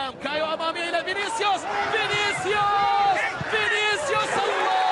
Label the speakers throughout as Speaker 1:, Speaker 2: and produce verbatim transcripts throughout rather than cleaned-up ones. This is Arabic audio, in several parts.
Speaker 1: سلام. كايو امامي الى فينيسيوس، فينيسيوس فينيسيوس الله!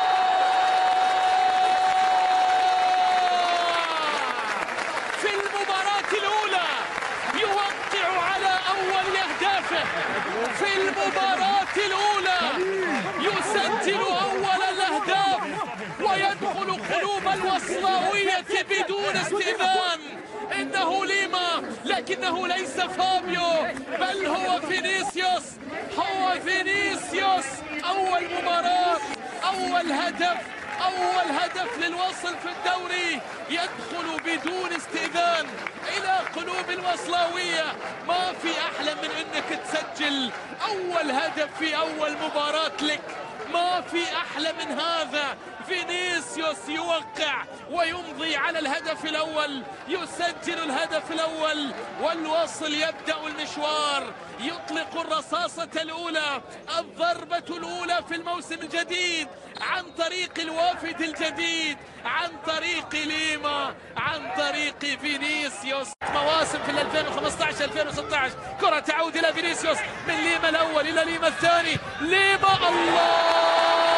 Speaker 1: في المباراة الأولى يوقع على أول أهدافه، في المباراة الأولى يسجل أول الأهداف ويدخل قلوب الوصلاوية بدون استئذان. إنه ليما، لكنه ليس فابيو بل هو فينيسيوس، هو فينيسيوس. أول مباراة، أول هدف، أول هدف للوصل في الدوري يدخل بدون استئذان إلى قلوب الوصلاوية. ما في أحلى من أنك تسجل أول هدف في أول مباراة لك، ما في أحلى من هذا. فينيسيوس يوقع ويمضي على الهدف الأول، يسجل الهدف الأول والوصل يبدأ المشوار، يطلق الرصاصة الأولى، الضربة الأولى في الموسم الجديد عن طريق الوافد الجديد، عن طريق ليما، عن طريق فينيسيوس. مواسم في ألفين وخمسة عشر ألفين وستة عشر، كرة تعود إلى فينيسيوس من ليما الأول إلى ليما الثاني، ليما الله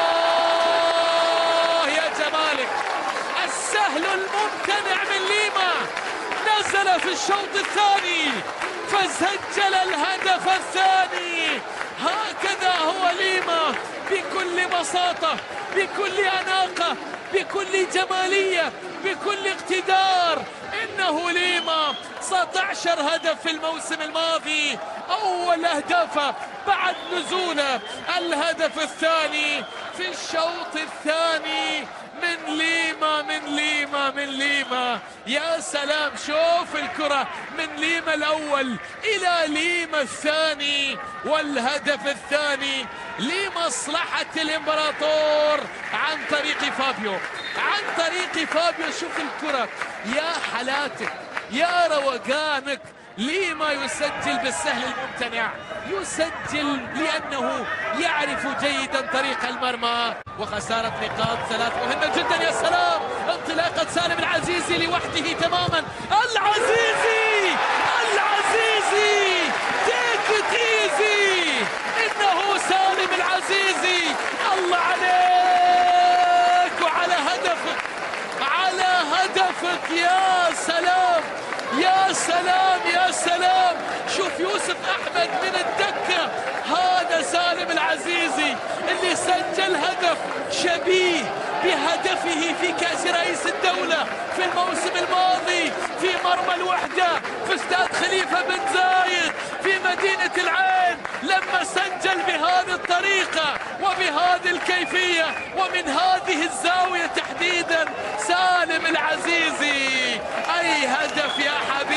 Speaker 1: يا جمالك! السهل الممتنع من ليما، نزل في الشوط الثاني فسجل الهدف الثاني. هكذا هو ليما، بكل بساطة، بكل أناقة، بكل جمالية، بكل اقتدار. إنه ليما تسعة عشر هدف في الموسم الماضي، أول أهدافه بعد نزوله الهدف الثاني في الشوط الثاني من ليما، من ليما، من ليما. يا سلام، شوف الكرة من ليما الأول إلى ليما الثاني، والهدف الثاني لمصلحة الإمبراطور عن طريق فابيو، عن طريق فابيو. شوف الكرة، يا حلاتك، يا روقانك. ليما يسجل بالسهل الممتنع، يسجل لأنه يعرف جيدا طريق المرمى. وخسارة نقاط ثلاث مهمة جدا. يا سلام، انطلاقة سالم العزيزي لوحده تماما. العزيزي، العزيزي، تيك ات ايزي. إنه سالم العزيزي، الله عليك وعلى هدفك، على هدفك. يا سلام، يا سلام، يا سلام. شوف يوسف أحمد من الدكة، هذا سالم العزيزي اللي سجل هدف شبيه بهدفه في كأس رئيس الدولة في الموسم الماضي في مرمى الوحدة في استاد خليفة بن زايد في مدينة العين، لما سجل بهذه الطريقة وبهذه الكيفية ومن هذه الزاوية تحديدا. سالم العزيزي، أي هدف يا حبيبي.